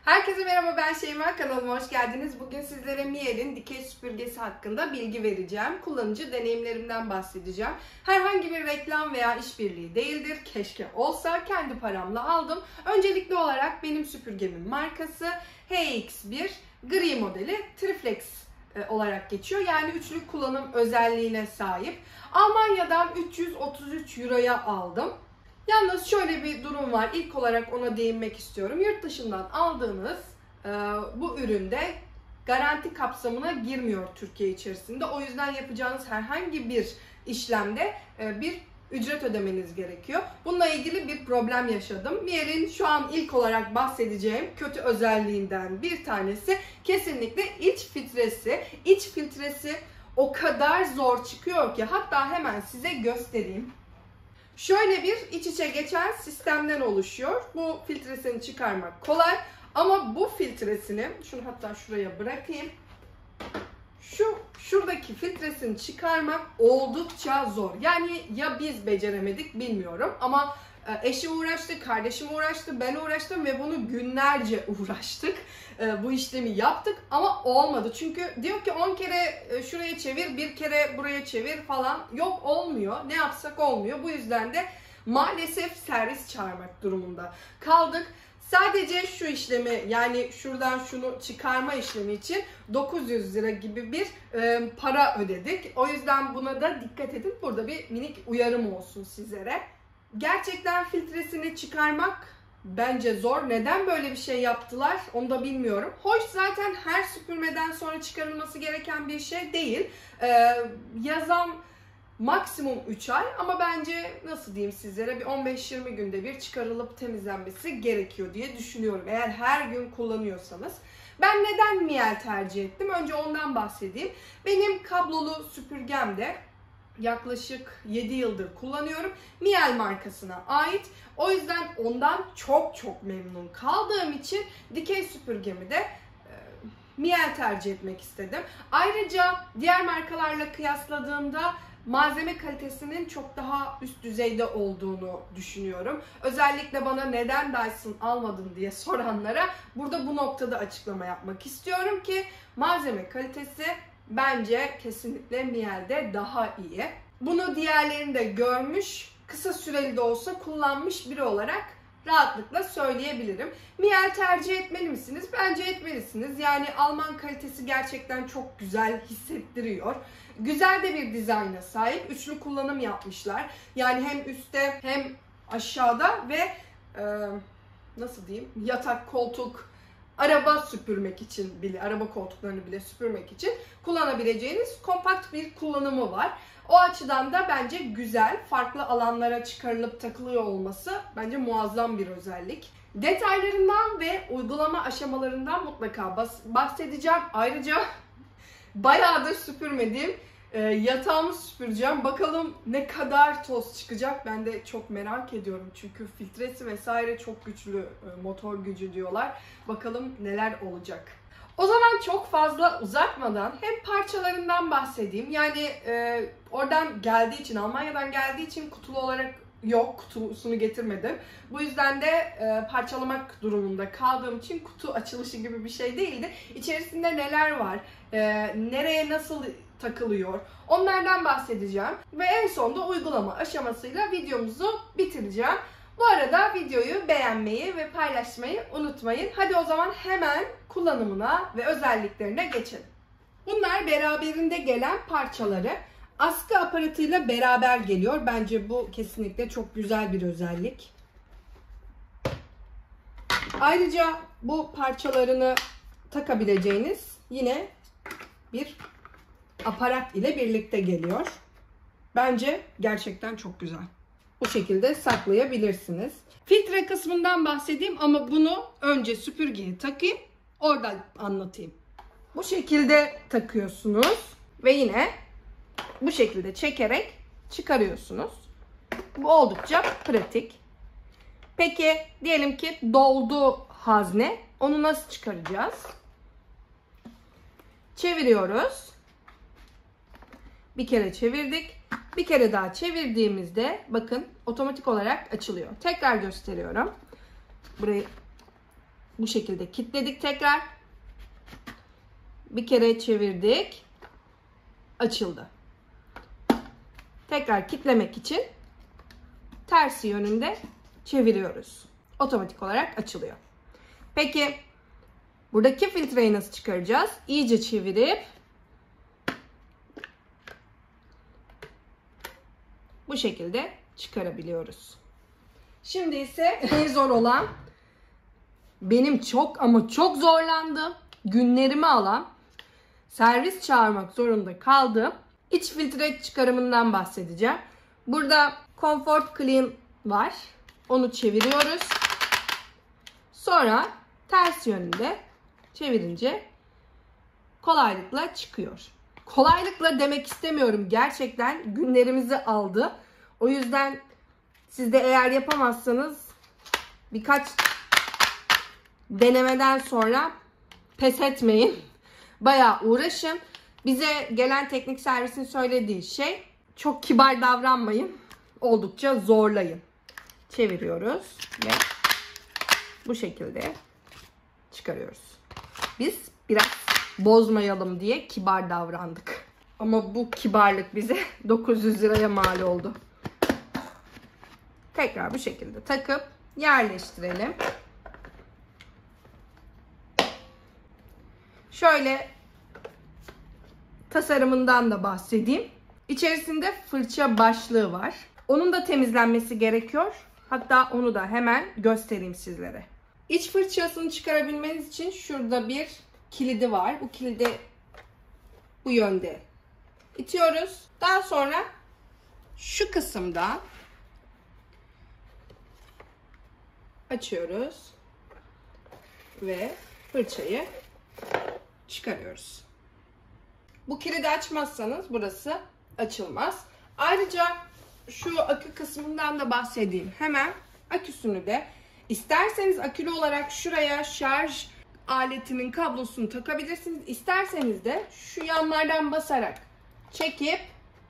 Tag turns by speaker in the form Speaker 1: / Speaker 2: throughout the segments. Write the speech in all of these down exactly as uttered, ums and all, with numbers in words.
Speaker 1: Herkese merhaba, ben Şeyma, kanalıma hoş geldiniz. Bugün sizlere Miel'in dikey süpürgesi hakkında bilgi vereceğim. Kullanıcı deneyimlerimden bahsedeceğim. Herhangi bir reklam veya işbirliği değildir. Keşke olsa, kendi paramla aldım. Öncelikli olarak benim süpürgemin markası H X bir gri modeli Triflex olarak geçiyor. Yani üçlü kullanım özelliğine sahip. Almanya'dan üç yüz otuz üç euroya aldım. Yalnız şöyle bir durum var. İlk olarak ona değinmek istiyorum. Yurt dışından aldığınız e, bu üründe garanti kapsamına girmiyor Türkiye içerisinde. O yüzden yapacağınız herhangi bir işlemde e, bir ücret ödemeniz gerekiyor. Bununla ilgili bir problem yaşadım. Miel'in şu an ilk olarak bahsedeceğim kötü özelliğinden bir tanesi kesinlikle iç filtresi. İç filtresi o kadar zor çıkıyor ki, hatta hemen size göstereyim. Şöyle bir iç içe geçen sistemden oluşuyor. Bu filtresini çıkarmak kolay ama bu filtresini, şunu hatta şuraya bırakayım. Şu şuradaki filtresini çıkarmak oldukça zor. Yani ya biz beceremedik bilmiyorum ama eşim uğraştı, kardeşim uğraştı, ben uğraştım ve bunu günlerce uğraştık. Bu işlemi yaptık ama olmadı. Çünkü diyor ki on kere şuraya çevir, bir kere buraya çevir falan. Yok, olmuyor. Ne yapsak olmuyor. Bu yüzden de maalesef servis çağırmak durumunda kaldık. Sadece şu işlemi, yani şuradan şunu çıkarma işlemi için dokuz yüz lira gibi bir e, para ödedik. O yüzden buna da dikkat edin. Burada bir minik uyarım olsun sizlere. Gerçekten filtresini çıkarmak bence zor. Neden böyle bir şey yaptılar onu da bilmiyorum. Hoş, zaten her süpürmeden sonra çıkarılması gereken bir şey değil. Ee, yazan maksimum üç ay ama bence nasıl diyeyim sizlere, bir on beş yirmi günde bir çıkarılıp temizlenmesi gerekiyor diye düşünüyorum. Eğer her gün kullanıyorsanız. Ben neden Miel tercih ettim? Önce ondan bahsedeyim. Benim kablolu süpürgemde yaklaşık yedi yıldır kullanıyorum. Miel markasına ait. O yüzden ondan çok çok memnun kaldığım için dikey süpürgemi de e, Miel tercih etmek istedim. Ayrıca diğer markalarla kıyasladığımda malzeme kalitesinin çok daha üst düzeyde olduğunu düşünüyorum. Özellikle bana neden Dyson almadın diye soranlara burada bu noktada açıklama yapmak istiyorum ki malzeme kalitesi bence kesinlikle Miel'de daha iyi. Bunu diğerlerini de görmüş, kısa süreli de olsa kullanmış biri olarak rahatlıkla söyleyebilirim. Miel tercih etmeli misiniz? Bence etmelisiniz. Yani Alman kalitesi gerçekten çok güzel hissettiriyor. Güzel de bir dizayna sahip. Üçlü kullanım yapmışlar. Yani hem üstte hem aşağıda ve e, nasıl diyeyim, yatak, koltuk, araba süpürmek için bile, araba koltuklarını bile süpürmek için kullanabileceğiniz kompakt bir kullanımı var. O açıdan da bence güzel, farklı alanlara çıkarılıp takılıyor olması bence muazzam bir özellik. Detaylarından ve uygulama aşamalarından mutlaka bahsedeceğim. Ayrıca bayağıdır süpürmediğim e, yatağımı süpüreceğim. Bakalım ne kadar toz çıkacak, ben de çok merak ediyorum. Çünkü filtresi vesaire çok güçlü, e, motor gücü diyorlar. Bakalım neler olacak. O zaman çok fazla uzatmadan hem parçalarından bahsedeyim. Yani e, oradan geldiği için, Almanya'dan geldiği için kutulu olarak yok, kutusunu getirmedim. Bu yüzden de e, parçalamak durumunda kaldığım için kutu açılışı gibi bir şey değildi. İçerisinde neler var, e, nereye nasıl takılıyor, onlardan bahsedeceğim. Ve en sonunda uygulama aşamasıyla videomuzu bitireceğim. Bu arada videoyu beğenmeyi ve paylaşmayı unutmayın. Hadi o zaman hemen kullanımına ve özelliklerine geçelim. Bunlar beraberinde gelen parçaları. Askı aparatıyla beraber geliyor. Bence bu kesinlikle çok güzel bir özellik. Ayrıca bu parçalarını takabileceğiniz yine bir aparat ile birlikte geliyor. Bence gerçekten çok güzel. Bu şekilde saklayabilirsiniz. Filtre kısmından bahsedeyim ama bunu önce süpürgeye takayım, oradan anlatayım. Bu şekilde takıyorsunuz ve yine bu şekilde çekerek çıkarıyorsunuz. Bu oldukça pratik. Peki diyelim ki doldu hazne. Onu nasıl çıkaracağız? Çeviriyoruz. Bir kere çevirdik. Bir kere daha çevirdiğimizde bakın otomatik olarak açılıyor. Tekrar gösteriyorum. Burayı Bu şekilde kilitledik tekrar. Bir kere çevirdik. Açıldı. Tekrar kilitlemek için tersi yönünde çeviriyoruz. Otomatik olarak açılıyor. Peki buradaki filtreyi nasıl çıkaracağız? İyice çevirip bu şekilde çıkarabiliyoruz. Şimdi ise en zor olan, benim çok ama çok zorlandığım, günlerimi alan, servis çağırmak zorunda kaldığım iç filtre çıkarımından bahsedeceğim. Burada Comfort Clean var. Onu çeviriyoruz. Sonra ters yönünde çevirince kolaylıkla çıkıyor. Kolaylıkla demek istemiyorum. Gerçekten günlerimizi aldı. O yüzden siz de eğer yapamazsanız birkaç denemeden sonra pes etmeyin. Bayağı uğraşın. Bize gelen teknik servisin söylediği şey, çok kibar davranmayın. Oldukça zorlayın. Çeviriyoruz ve bu şekilde çıkarıyoruz. Biz biraz bozmayalım diye kibar davrandık. Ama bu kibarlık bize dokuz yüz liraya mal oldu. Tekrar bu şekilde takıp yerleştirelim. Şöyle tasarımından da bahsedeyim. İçerisinde fırça başlığı var. Onun da temizlenmesi gerekiyor. Hatta onu da hemen göstereyim sizlere. İç fırçasını çıkarabilmeniz için şurada bir kilidi var. Bu kilidi bu yönde itiyoruz. Daha sonra şu kısımda açıyoruz ve fırçayı çıkarıyoruz. Bu kilidi açmazsanız burası açılmaz. Ayrıca şu akü kısmından da bahsedeyim. Hemen aküsünü de isterseniz akülü olarak şuraya şarj aletinin kablosunu takabilirsiniz. İsterseniz de şu yanlardan basarak çekip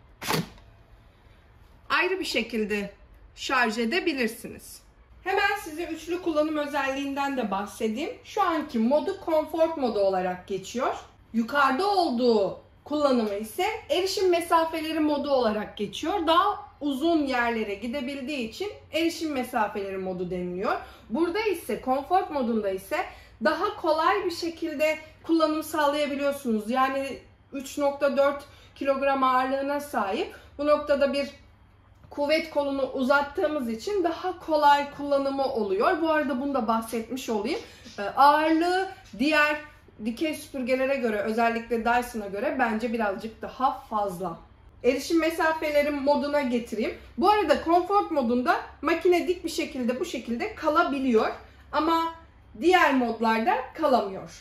Speaker 1: ayrı bir şekilde şarj edebilirsiniz. Hemen size üçlü kullanım özelliğinden de bahsedeyim. Şu anki modu Comfort modu olarak geçiyor. Yukarıda olduğu kullanımı ise erişim mesafeleri modu olarak geçiyor. Daha uzun yerlere gidebildiği için erişim mesafeleri modu deniliyor. Burada ise Comfort modunda ise daha kolay bir şekilde kullanım sağlayabiliyorsunuz. Yani üç nokta dört kilogram ağırlığına sahip. Bu noktada bir kuvvet kolunu uzattığımız için daha kolay kullanımı oluyor. Bu arada bunu da bahsetmiş olayım. Ağırlığı diğer dikey süpürgelere göre, özellikle Dyson'a göre bence birazcık daha fazla. Erişim mesafeleri moduna getireyim. Bu arada Comfort modunda makine dik bir şekilde bu şekilde kalabiliyor. Ama diğer modlarda kalamıyor.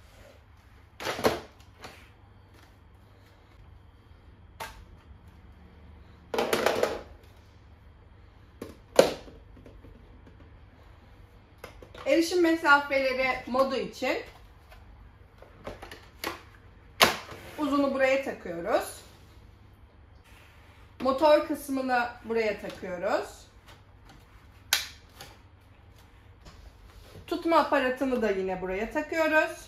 Speaker 1: Erişim mesafeleri modu için uzunu buraya takıyoruz. Motor kısmını buraya takıyoruz. Tutma aparatını da yine buraya takıyoruz.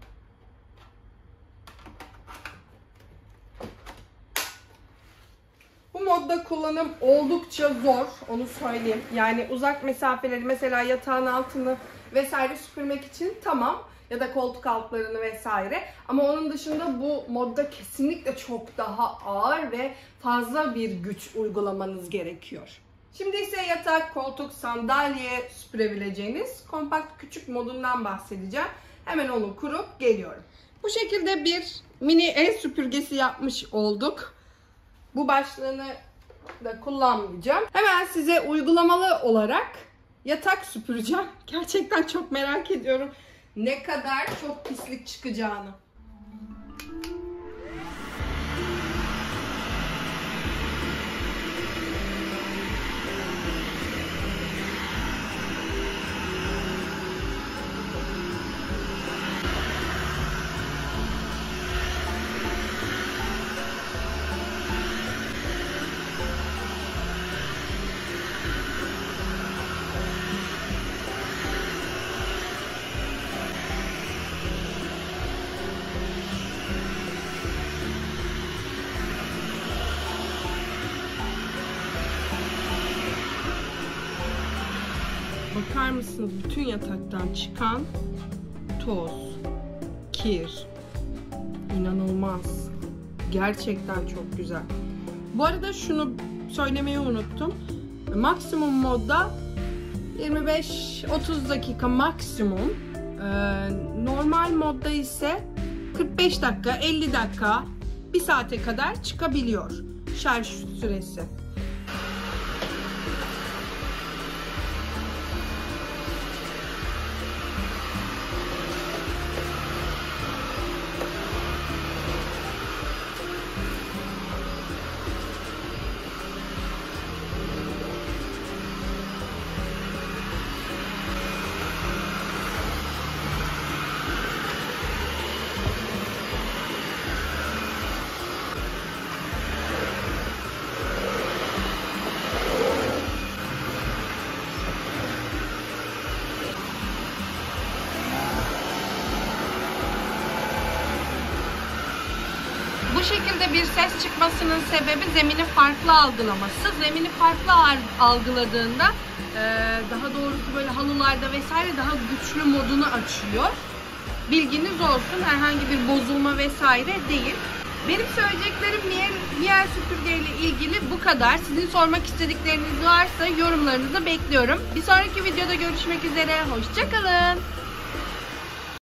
Speaker 1: Bu modda kullanım oldukça zor, onu söyleyeyim. Yani uzak mesafeleri, mesela yatağın altını vesaire süpürmek için tamam, ya da koltuk altlarını vesaire. Ama onun dışında bu modda kesinlikle çok daha ağır ve fazla bir güç uygulamanız gerekiyor. Şimdi ise yatak, koltuk, sandalye süpürebileceğiniz kompakt küçük modundan bahsedeceğim. Hemen onu kurup geliyorum. Bu şekilde bir mini el süpürgesi yapmış olduk. Bu başlığını da kullanmayacağım. Hemen size uygulamalı olarak yatak süpüreceğim. Gerçekten çok merak ediyorum ne kadar çok pislik çıkacağını. bakar mısınız? Bütün yataktan çıkan toz, kir. İnanılmaz. Gerçekten çok güzel. Bu arada şunu söylemeyi unuttum. Maksimum modda yirmi beş otuz dakika maksimum. Normal modda ise kırk beş dakika, elli dakika, bir saate kadar çıkabiliyor şarj süresi. Bu şekilde bir ses çıkmasının sebebi zemini farklı algılaması. Zemini farklı algıladığında daha doğrusu böyle halılarda vesaire daha güçlü modunu açıyor. Bilginiz olsun, herhangi bir bozulma vesaire değil. Benim söyleyeceklerim Miele süpürge ile ilgili bu kadar. Sizin sormak istedikleriniz varsa yorumlarınızı bekliyorum. Bir sonraki videoda görüşmek üzere. Hoşça kalın.